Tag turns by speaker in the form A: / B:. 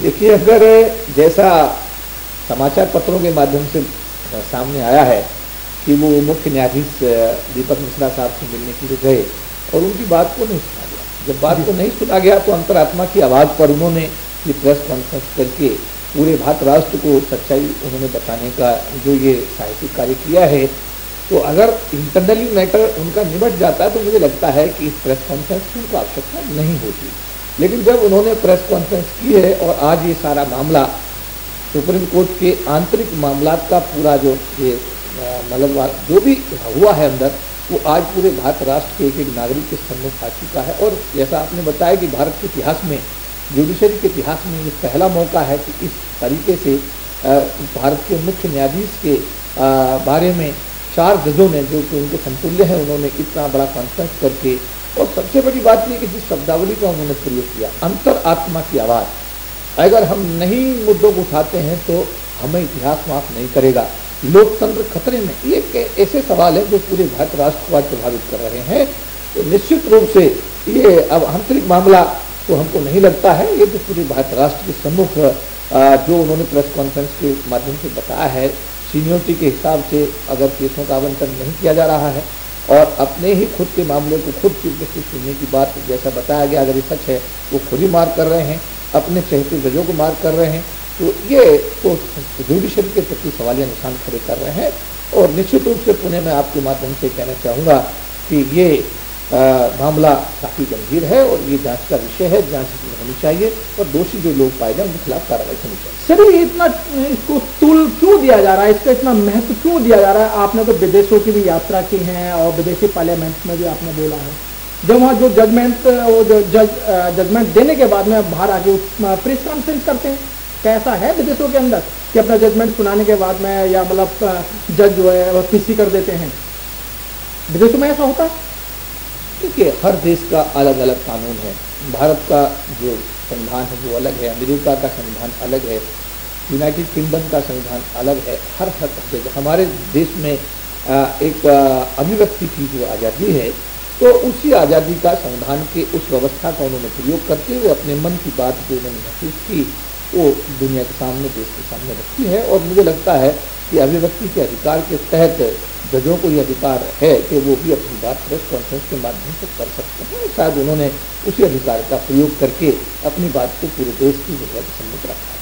A: देखिए, अगर जैसा समाचार पत्रों के माध्यम से सामने आया है कि वो मुख्य न्यायाधीश दीपक मिश्रा साहब से मिलने के लिए गए और उनकी बात को नहीं सुना गया। जब बात को नहीं सुना गया तो अंतरात्मा की आवाज़ पर उन्होंने ये प्रेस कॉन्फ्रेंस करके पूरे भारत राष्ट्र को सच्चाई उन्होंने बताने का जो ये साहित्यिक कार्य किया है, तो अगर इंटरनली मैटर उनका निपट जाता है तो मुझे लगता है कि इस प्रेस कॉन्फ्रेंस की उनको आवश्यकता नहीं होती। लेकिन जब उन्होंने प्रेस कॉन्फ्रेंस की है और आज ये सारा मामला सुप्रीम कोर्ट के आंतरिक मामलात का पूरा जो ये मतलब जो भी हुआ है अंदर, वो आज पूरे भारत राष्ट्र के एक एक नागरिक के सम्मुख आ चुका है। और जैसा आपने बताया कि भारत के इतिहास में, जुडिशरी के इतिहास में ये पहला मौका है कि इस तरीके से भारत के मुख्य न्यायाधीश के बारे में 4 जजों ने, जो कि उनके समतुल्य हैं, उन्होंने इतना बड़ा कॉन्फ्रेंस करके, और सबसे बड़ी बात ये कि जिस शब्दावली का उन्होंने प्रयोग किया, अंतर आत्मा की आवाज़, अगर हम नहीं मुद्दों को उठाते हैं तो हमें इतिहास माफ नहीं करेगा। लोकतंत्र खतरे में, ये ऐसे सवाल हैं जो पूरे भारत राष्ट्र को आज प्रभावित कर रहे हैं। तो निश्चित रूप से ये अब आंतरिक मामला तो हमको नहीं लगता है, ये तो पूरे भारत राष्ट्र के सम्मुख जो उन्होंने प्रेस कॉन्फ्रेंस के माध्यम से बताया है, सीनियरिटी के हिसाब से अगर केसों का आवंटन नहीं किया जा रहा है और अपने ही खुद के मामले को खुद चीफ जस्टिस सुनने की बात जैसा बताया गया, अगर ये सच है, वो खुद ही मार कर रहे हैं, अपने चहेते जजों को मार कर रहे हैं, तो ये तो जुडिशरी के प्रति सवालिया निशान खड़े कर रहे हैं। और निश्चित रूप से पुणे में आपके माध्यम से कहना चाहूँगा कि ये मामला काफ़ी गंभीर है और ये जांच का विषय है, जांच इसमें होनी चाहिए और दोषी जो लोग पाए जाए उनके खिलाफ कार्रवाई होनी चाहिए।
B: सर, ये इतना इसको तुल क्यों दिया जा रहा है, इसका इतना महत्व क्यों दिया जा रहा है? आपने तो विदेशों की भी यात्रा की है और विदेशी पार्लियामेंट में भी आपने बोला है, जब वहाँ जो जजमेंट, वो जो जजमेंट देने के बाद में बाहर आके प्रेस कॉन्फ्रेंस करते हैं, कैसा है विदेशों के अंदर कि अपना जजमेंट सुनाने के बाद में या मतलब जज जो है वो पीसी कर देते हैं? विदेशों में ऐसा होता है?
A: देखिए, हर देश का अलग अलग कानून है। भारत का जो संविधान है वो अलग है, अमेरिका का संविधान अलग है, यूनाइटेड किंगडम का संविधान अलग है। हर जगह हमारे देश में एक अभिव्यक्ति की जो आज़ादी है, तो उसी आज़ादी का संविधान के उस व्यवस्था का उन्होंने प्रयोग करते हुए अपने मन की बात जो उन्होंने महसूस की वो दुनिया के सामने, देश के सामने रखी है। और मुझे लगता है कि अभिव्यक्ति के अधिकार के तहत जजों को ये अधिकार है कि वो भी अपनी बात प्रेस कॉन्फ्रेंस के माध्यम से कर सकते हैं। शायद उन्होंने उसी अधिकार का प्रयोग करके अपनी बात को पूरे देश की दुनिया के सम्मुख रखा है।